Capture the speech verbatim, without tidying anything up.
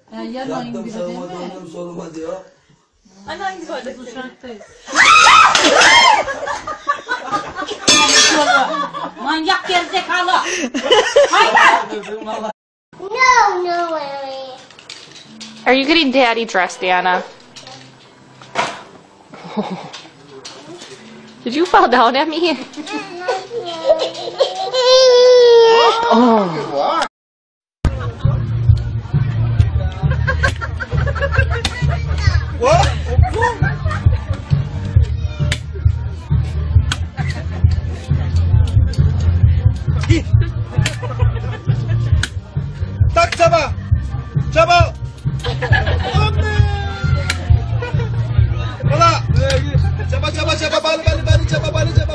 Yani yanmayın Yattım bir de sağıma değil mi? döndüm soluma diyor. Anne hangi bardak? Uçaktayız. Manyak gerizekalı. Hayır. No, no, Larry. Are you getting daddy dressed, Anna? Did you fall down at me? Oh. Tak çaba! Çaba! Wala! Çaba çaba çaba bali bali bali çaba bali çaba.